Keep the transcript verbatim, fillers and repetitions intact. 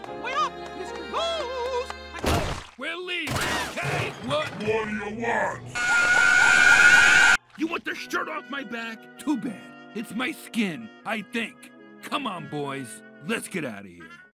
wait up, Mister Rose! I... We'll leave, okay? What? What do you want? You want the shirt off my back? Too bad. It's my skin, I think. Come on, boys. Let's get out of here.